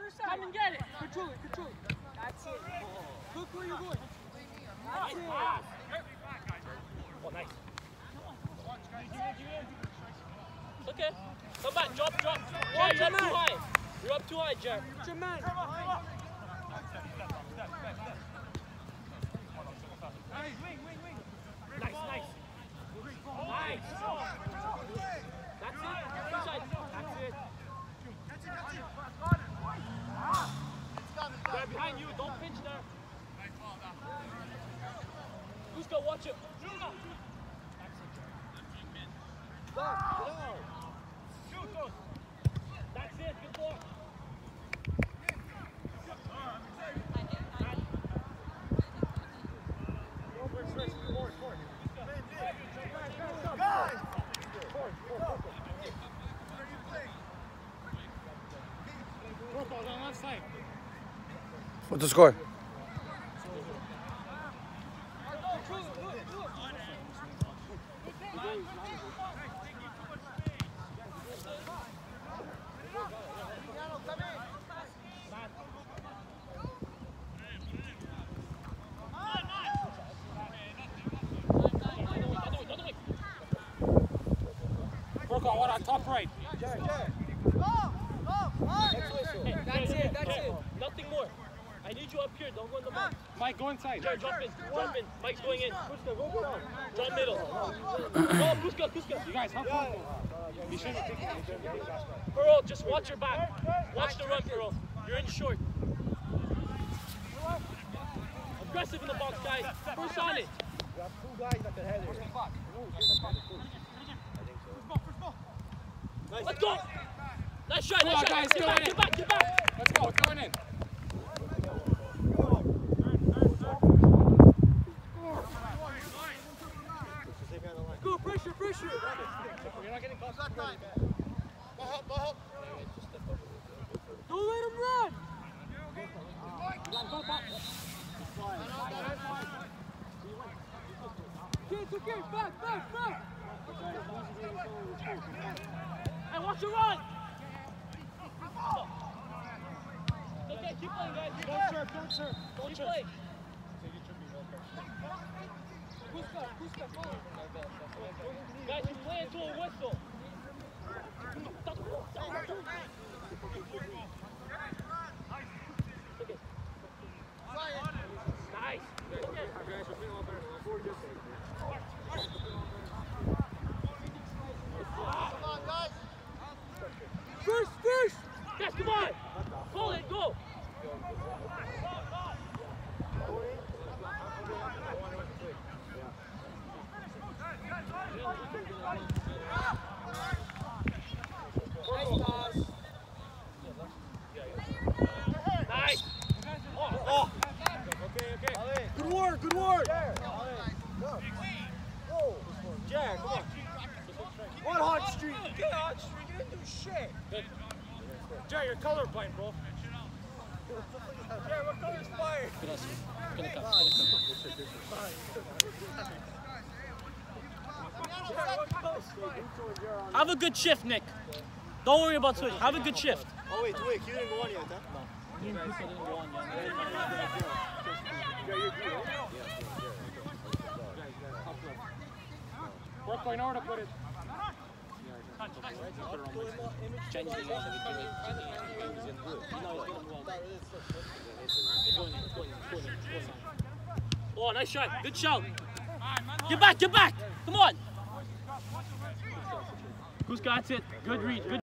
Come and get it. Control it, control it. That's it. Look where you're going. That's it. Oh, nice. Okay. Come back, drop. Jared, you're up too high. You're up too high, Jared. It's your man. Nice. Nice. That's it. Inside. That's it. Jared, behind you. Don't pinch there. Who's gonna watch it? That's it, good ball. What's the score? Work on what on top right. That's it. Nothing more. I need you up here. Don't go in the box. Mike, go inside. Jared, jump in. Mike's going in. Drop middle. Go, Kuska. You guys, help him. He shouldn't have taken it. Pearl, just watch your back. Watch the run, Pearl. You're in short. Aggressive in the box, guys. First on it. You have two guys at the header. Let's go. Nice shot. Come on, guys, Get back. Let's go, it's going in. Go, pressure. You're not getting close. Don't let him run. It's okay. Back. Hey, watch your run. Okay, keep playing, guys. Don't serve. Keep playing. Kuska, follow. Guys, you play into a whistle. Nice. First. Yes, come on. Call it, go. Nice. Oh. Okay. Good work. Jared, come on. What hot streak? Get hot streak. You didn't do shit. Jerry, you're colorblind, bro. Jared, what color's fire? Have a good shift, Nick. Don't worry about switch. Have a good shift. Oh, wait, you didn't go on yet, huh? Work going over to put it. Oh, nice shot. Good shout. Get back. Come on. Who's got it? Good read. Good.